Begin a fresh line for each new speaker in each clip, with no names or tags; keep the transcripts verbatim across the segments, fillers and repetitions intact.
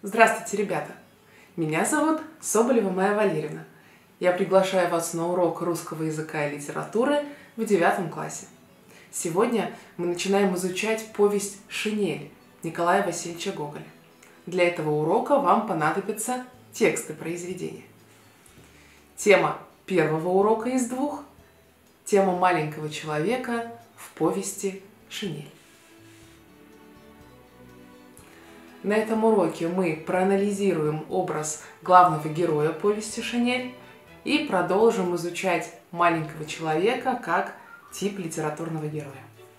Здравствуйте, ребята! Меня зовут Соболева Майя Валерьевна. Я приглашаю вас на урок русского языка и литературы в девятом классе. Сегодня мы начинаем изучать повесть «Шинель» Николая Васильевича Гоголя. Для этого урока вам понадобятся тексты произведения. Тема первого урока из двух – тема маленького человека в повести «Шинель». На этом уроке мы проанализируем образ главного героя повести «Шинель» и продолжим изучать маленького человека как тип литературного героя.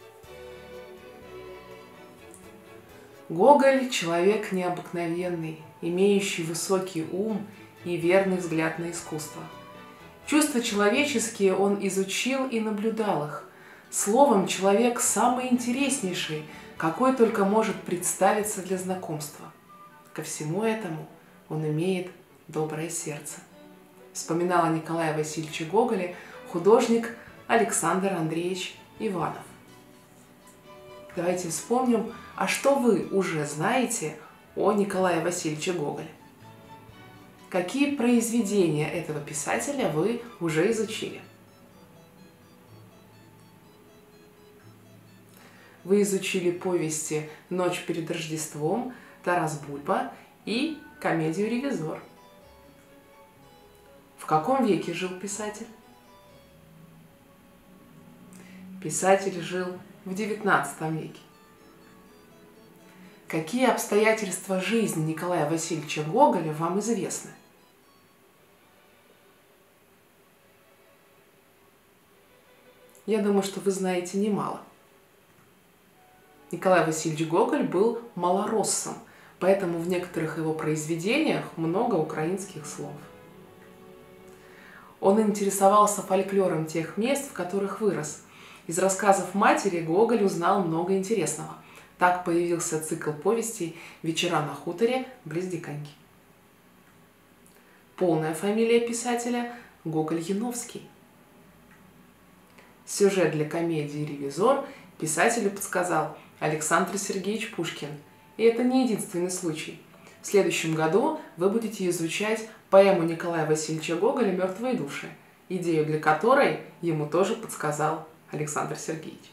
Гоголь – человек необыкновенный, имеющий высокий ум и верный взгляд на искусство. Чувства человеческие он изучил и наблюдал их. Словом, человек самый интереснейший, какой только может представиться для знакомства. Ко всему этому он имеет доброе сердце. Вспоминал о Николае Васильевиче Гоголе художник Александр Андреевич Иванов. Давайте вспомним, а что вы уже знаете о Николае Васильевиче Гоголе? Какие произведения этого писателя вы уже изучили? Вы изучили повести «Ночь перед Рождеством», «Тарас Бульба» и комедию «Ревизор». В каком веке жил писатель? Писатель жил в девятнадцатом веке. Какие обстоятельства жизни Николая Васильевича Гоголя вам известны? Я думаю, что вы знаете немало. Николай Васильевич Гоголь был малороссом, поэтому в некоторых его произведениях много украинских слов. Он интересовался фольклором тех мест, в которых вырос. Из рассказов матери Гоголь узнал много интересного. Так появился цикл повестей «Вечера на хуторе» близ Диканьки. Полная фамилия писателя – Гоголь-Яновский. Сюжет для комедии «Ревизор» писателю подсказал Александр Сергеевич Пушкин. И это не единственный случай. В следующем году вы будете изучать поэму Николая Васильевича Гоголя «Мертвые души», идею для которой ему тоже подсказал Александр Сергеевич.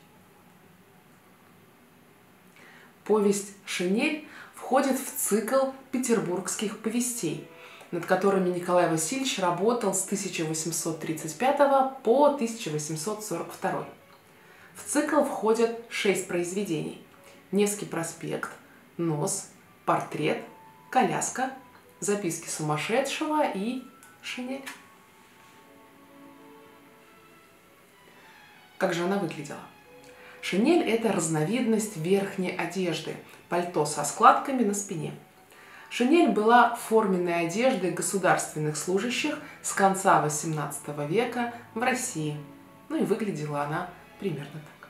Повесть «Шинель» входит в цикл петербургских повестей, над которыми Николай Васильевич работал с тысяча восемьсот тридцать пятого по тысяча восемьсот сорок второй. В цикл входят шесть произведений: «Невский проспект», «Нос», «Портрет», «Коляска», «Записки сумасшедшего» и «Шинель». Как же она выглядела? Шинель – это разновидность верхней одежды, пальто со складками на спине. Шинель была форменной одеждой государственных служащих с конца восемнадцатого века в России. Ну и выглядела она примерно так.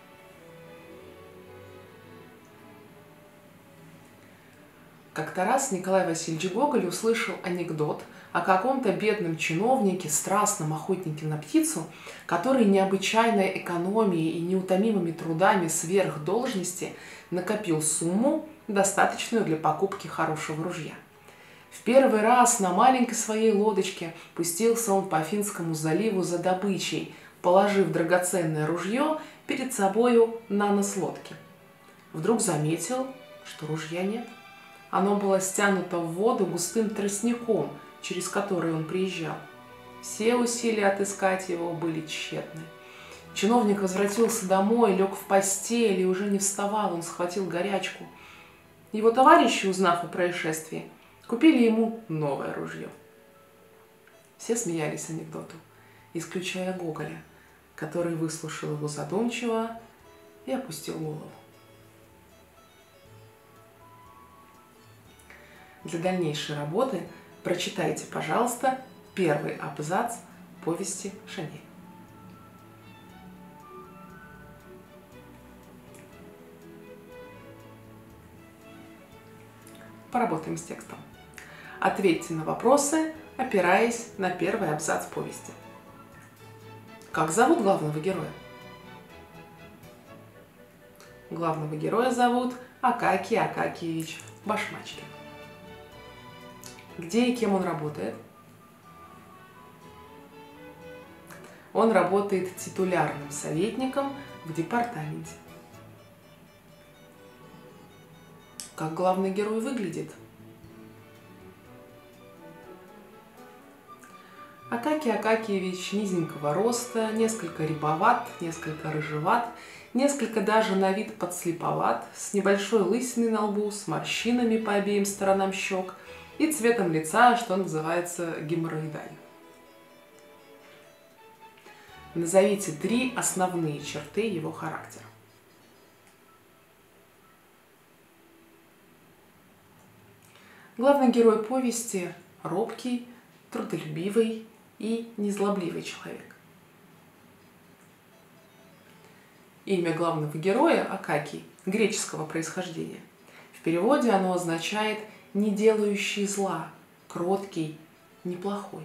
Как-то раз Николай Васильевич Гоголь услышал анекдот о каком-то бедном чиновнике, страстном охотнике на птицу, который необычайной экономией и неутомимыми трудами сверх должности накопил сумму, достаточную для покупки хорошего ружья. В первый раз на маленькой своей лодочке пустился он по Афинскому заливу за добычей, положив драгоценное ружье перед собою на нос лодки. Вдруг заметил, что ружья нет. Оно было стянуто в воду густым тростником, через который он приезжал. Все усилия отыскать его были тщетны. Чиновник возвратился домой, лег в постель и уже не вставал, он схватил горячку. Его товарищи, узнав о происшествии, купили ему новое ружье. Все смеялись анекдоту, исключая Гоголя, который выслушал его задумчиво и опустил голову. Для дальнейшей работы прочитайте, пожалуйста, первый абзац повести «Шинель». Поработаем с текстом. Ответьте на вопросы, опираясь на первый абзац повести. Как зовут главного героя? Главного героя зовут Акакий Акакиевич Башмачкин. Где и кем он работает? Он работает титулярным советником в департаменте. Как главный герой выглядит? Акакий Акакиевич низенького роста, несколько рябоват, несколько рыжеват, несколько даже на вид подслеповат, с небольшой лысиной на лбу, с морщинами по обеим сторонам щек и цветом лица, что называется геморроидальным. Назовите три основные черты его характера. Главный герой повести – робкий, трудолюбивый и незлобливый человек. Имя главного героя – Акакий, греческого происхождения. В переводе оно означает «не делающий зла», «кроткий», «неплохой».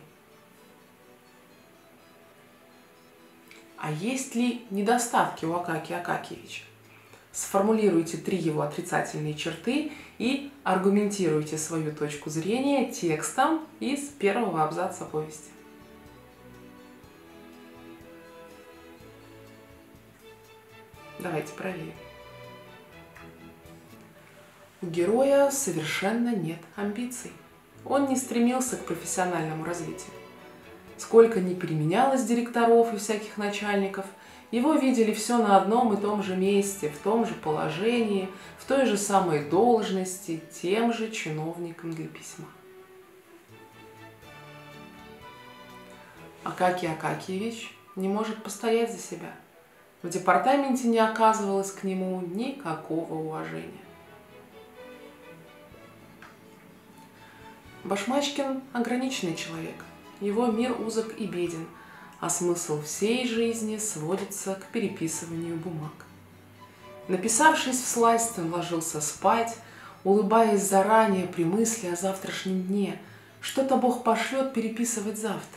А есть ли недостатки у Акакия Акакиевича? Сформулируйте три его отрицательные черты и аргументируйте свою точку зрения текстом из первого абзаца повести. Давайте проверим. У героя совершенно нет амбиций. Он не стремился к профессиональному развитию. Сколько ни переменялось директоров и всяких начальников, его видели все на одном и том же месте, в том же положении, в той же самой должности, тем же чиновником для письма. Акакий Акакиевич не может постоять за себя. В департаменте не оказывалось к нему никакого уважения. Башмачкин – ограниченный человек. Его мир узок и беден, а смысл всей жизни сводится к переписыванию бумаг. Написавшись всласть, он ложился спать, улыбаясь заранее при мысли о завтрашнем дне. Что-то Бог пошлет переписывать завтра.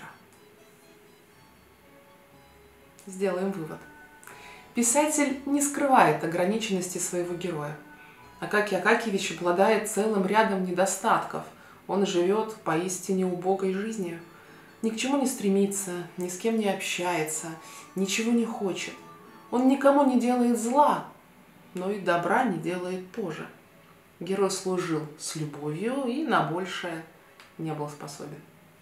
Сделаем вывод. Писатель не скрывает ограниченности своего героя. Акакий Акакиевич обладает целым рядом недостатков. Он живет поистине убогой жизнью. Ни к чему не стремится, ни с кем не общается, ничего не хочет. Он никому не делает зла, но и добра не делает тоже. Герой служил с любовью и на большее не был способен.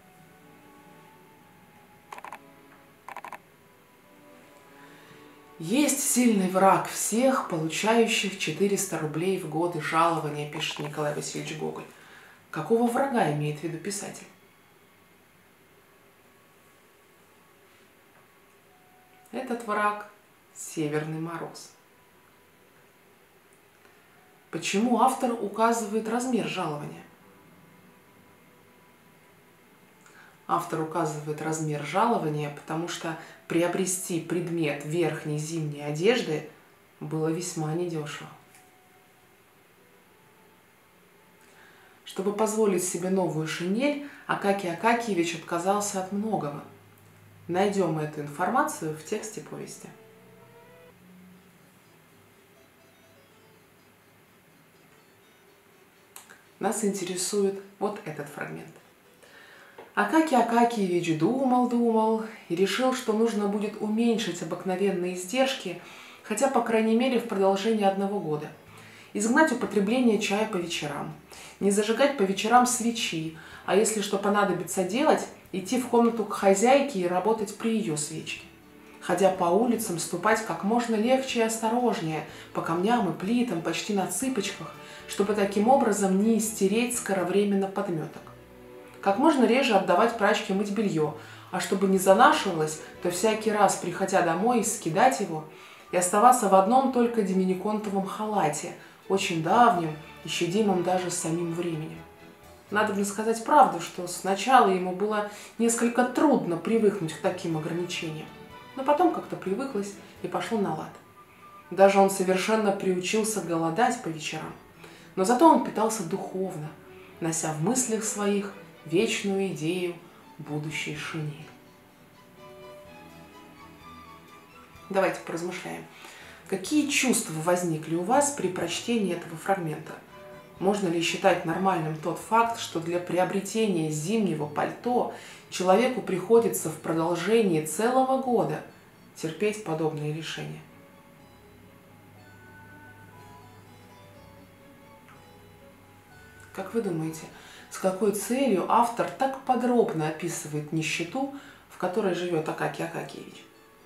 Есть сильный враг всех, получающих четыреста рублей в год жалования, пишет Николай Васильевич Гоголь. Какого врага имеет в виду писатель? Этот враг – Северный мороз. Почему автор указывает размер жалования? Автор указывает размер жалования, потому что приобрести предмет верхней зимней одежды было весьма недешево. Чтобы позволить себе новую шинель, Акакий Акакиевич отказался от многого. Найдем эту информацию в тексте повести. Нас интересует вот этот фрагмент. Акакий Акакиевич думал-думал и решил, что нужно будет уменьшить обыкновенные издержки, хотя, по крайней мере, в продолжении одного года. Изгнать употребление чая по вечерам, не зажигать по вечерам свечи, а если что понадобится делать, идти в комнату к хозяйке и работать при ее свечке. Ходя по улицам, ступать как можно легче и осторожнее, по камням и плитам, почти на цыпочках, чтобы таким образом не истереть скоровременно подметок. Как можно реже отдавать прачке мыть белье, а чтобы не занашивалось, то всякий раз, приходя домой, скидать его и оставаться в одном только доминиконтовом халате, очень давнем и щадимом даже самим временем. Надо бы сказать правду, что сначала ему было несколько трудно привыкнуть к таким ограничениям, но потом как-то привыклось и пошло на лад. Даже он совершенно приучился голодать по вечерам, но зато он питался духовно, нося в мыслях своих вечную идею будущей шинели. Давайте поразмышляем. Какие чувства возникли у вас при прочтении этого фрагмента? Можно ли считать нормальным тот факт, что для приобретения зимнего пальто человеку приходится в продолжении целого года терпеть подобные лишения? Как вы думаете, с какой целью автор так подробно описывает нищету, в которой живет Акакий Акакиевич?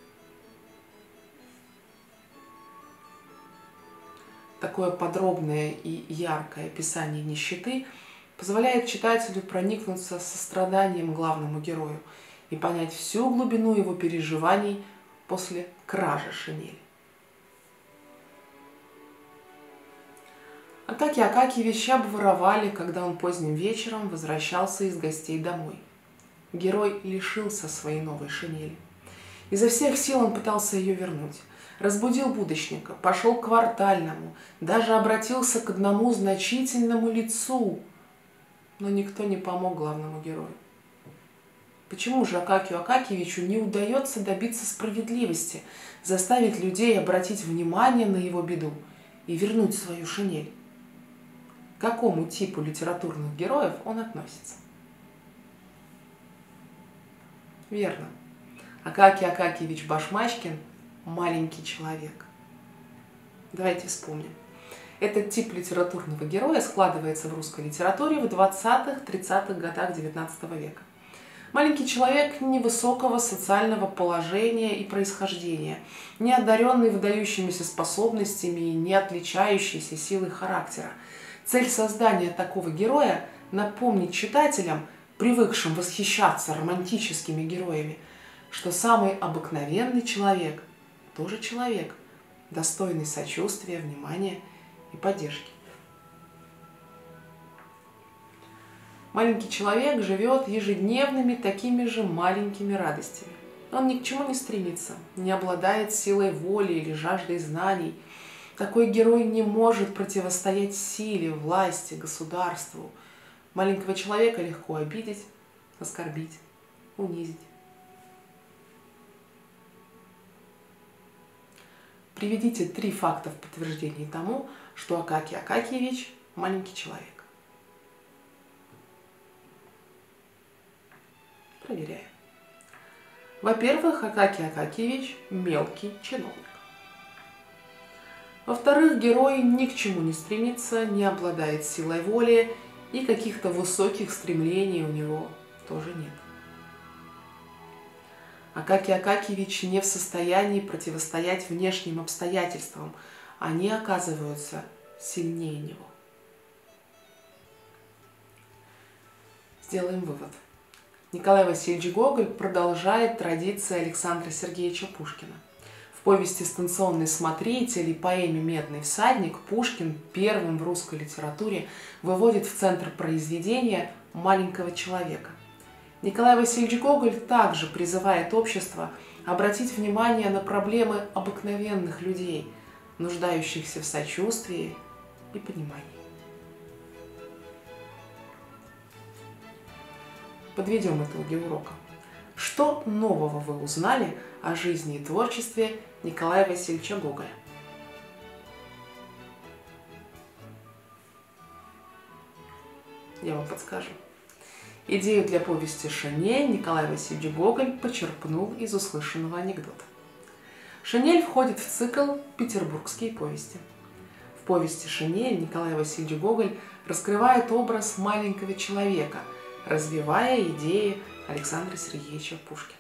Такое подробное и яркое описание нищеты позволяет читателю проникнуться состраданием главному герою и понять всю глубину его переживаний после кражи шинели. Акакий Акакиевича обворовали, когда он поздним вечером возвращался из гостей домой. Герой лишился своей новой шинели. Изо всех сил он пытался ее вернуть. Разбудил будочника, пошел к квартальному, даже обратился к одному значительному лицу. Но никто не помог главному герою. Почему же Акакию Акакиевичу не удается добиться справедливости, заставить людей обратить внимание на его беду и вернуть свою шинель? К какому типу литературных героев он относится? Верно. Акакий Акакиевич Башмачкин – маленький человек. Давайте вспомним. Этот тип литературного героя складывается в русской литературе в двадцатых-тридцатых годах девятнадцатого века. Маленький человек невысокого социального положения и происхождения, не одаренный выдающимися способностями и не отличающийся силой характера. Цель создания такого героя – напомнить читателям, привыкшим восхищаться романтическими героями, что самый обыкновенный человек тоже человек, достойный сочувствия, внимания и поддержки. Маленький человек живет ежедневными такими же маленькими радостями. Он ни к чему не стремится, не обладает силой воли или жаждой знаний. Такой герой не может противостоять силе, власти, государству. Маленького человека легко обидеть, оскорбить, унизить. Приведите три факта в подтверждении тому, что Акакий Акакиевич – маленький человек. Проверяем. Во-первых, Акакий Акакиевич – мелкий чиновник. Во-вторых, герой ни к чему не стремится, не обладает силой воли, и каких-то высоких стремлений у него тоже нет. Акакий Акакиевич не в состоянии противостоять внешним обстоятельствам, они оказываются сильнее него. Сделаем вывод. Николай Васильевич Гоголь продолжает традиции Александра Сергеевича Пушкина. В повести «Станционный смотритель» и поэме «Медный всадник» Пушкин первым в русской литературе выводит в центр произведения маленького человека. Николай Васильевич Гоголь также призывает общество обратить внимание на проблемы обыкновенных людей, нуждающихся в сочувствии и понимании. Подведем итоги урока. Что нового вы узнали о жизни и творчестве Николая Васильевича Гоголя? Я вам подскажу. Идею для повести «Шинель» Николай Васильевич Гоголь почерпнул из услышанного анекдота. «Шинель» входит в цикл «Петербургские повести». В повести «Шинель» Николай Васильевич Гоголь раскрывает образ маленького человека, развивая идеи Александра Сергеевича Пушкина.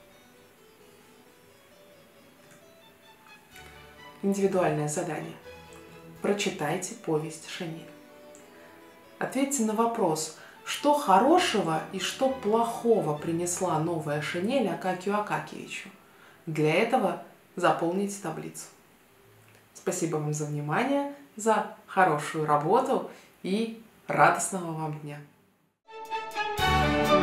Индивидуальное задание. Прочитайте повесть «Шинель». Ответьте на вопрос, что хорошего и что плохого принесла новая шинель Акакию Акакиевичу. Для этого заполните таблицу. Спасибо вам за внимание, за хорошую работу и радостного вам дня!